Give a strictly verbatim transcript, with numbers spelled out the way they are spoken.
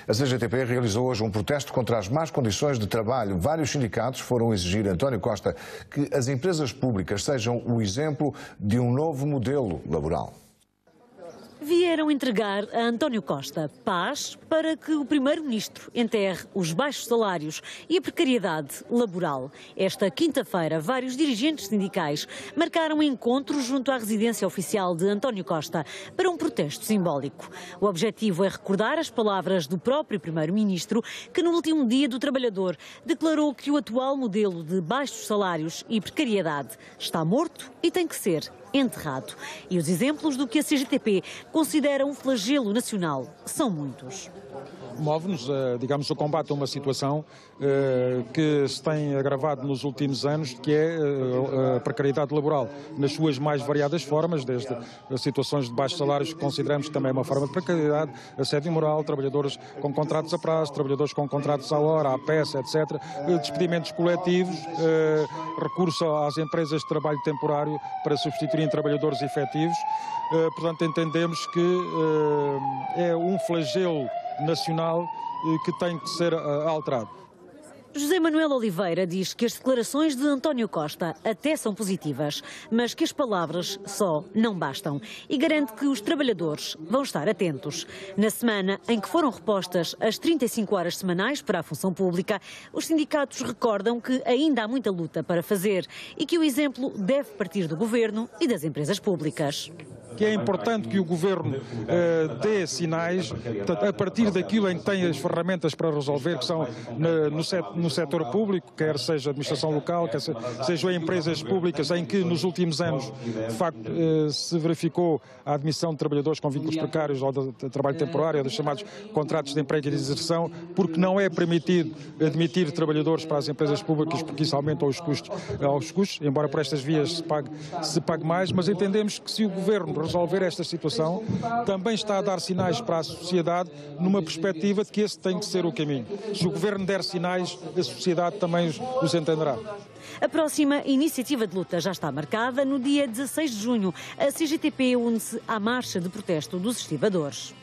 A C G T P realizou hoje um protesto contra as más condições de trabalho. Vários sindicatos foram exigir a António Costa que as empresas públicas sejam o exemplo de um novo modelo laboral. Vieram entregar a António Costa paz para que o primeiro-ministro enterre os baixos salários e a precariedade laboral. Esta quinta-feira, vários dirigentes sindicais marcaram encontros junto à residência oficial de António Costa para um protesto simbólico. O objetivo é recordar as palavras do próprio primeiro-ministro, que no último dia do trabalhador declarou que o atual modelo de baixos salários e precariedade está morto e tem que ser enterrado. E os exemplos do que a C G T P considera um flagelo nacional são muitos. Move-nos, digamos, o combate a uma situação que se tem agravado nos últimos anos, que é a precariedade laboral, nas suas mais variadas formas, desde situações de baixos salários, que consideramos que também é uma forma de precariedade, assédio moral, trabalhadores com contratos a prazo, trabalhadores com contratos à hora, à peça, etcétera, despedimentos coletivos, recurso às empresas de trabalho temporário para substituírem trabalhadores efetivos. Portanto, entendemos que é um flagelo nacional que tem que ser alterado. José Manuel Oliveira diz que as declarações de António Costa até são positivas, mas que as palavras só não bastam, e garante que os trabalhadores vão estar atentos. Na semana em que foram repostas as trinta e cinco horas semanais para a função pública, os sindicatos recordam que ainda há muita luta para fazer e que o exemplo deve partir do governo e das empresas públicas. Que é importante que o Governo uh, dê sinais, portanto, a partir daquilo em que tem as ferramentas para resolver, que são no, no, set, no setor público, quer seja a administração local, quer sejam empresas públicas, em que nos últimos anos, de facto, uh, se verificou a admissão de trabalhadores com vínculos precários ou de, de trabalho temporário, ou dos chamados contratos de emprego e de inserção, porque não é permitido admitir trabalhadores para as empresas públicas, porque isso aumenta os custos, aos custos, embora por estas vias se pague, se pague mais, mas entendemos que se o Governo resolver esta situação, também está a dar sinais para a sociedade numa perspectiva de que esse tem que ser o caminho. Se o Governo der sinais, a sociedade também os entenderá. A próxima iniciativa de luta já está marcada no dia dezasseis de junho. A C G T P une-se à marcha de protesto dos estibadores.